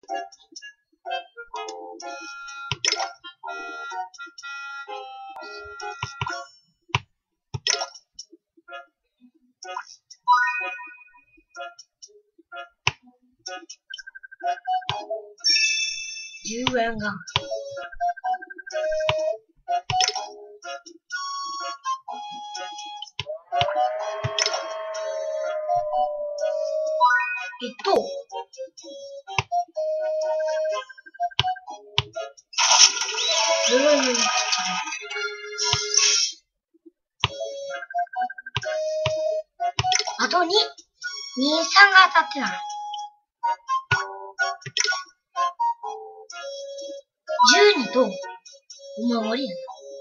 10円が。あと2、3が当たってない。12と、お守りやな。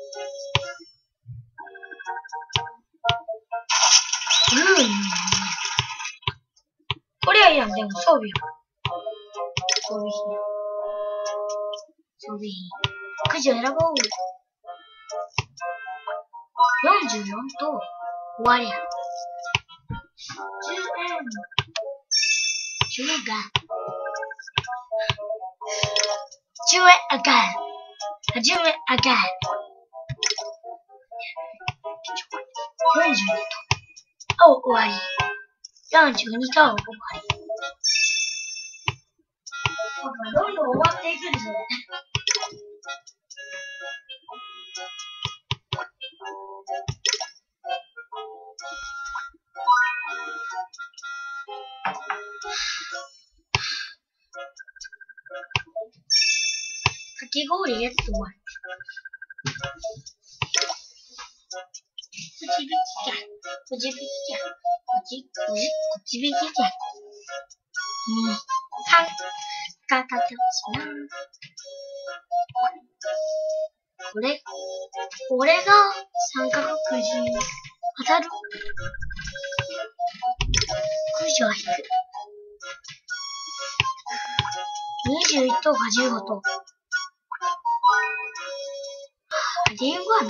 これはいらん、でも装備や。装備品。装備品。くじを選ぼう。44と、終わりや。10円が。10円赤。10円赤。42と、終わり。42と、終わり。どんどん終わっていくんですよね。かき氷やつ終わり。くちびきじゃ。くちびきじゃ。くちびきじゃ。3が立てますな。これが三角くじ当たる。くじを引く。21と55と。85はね。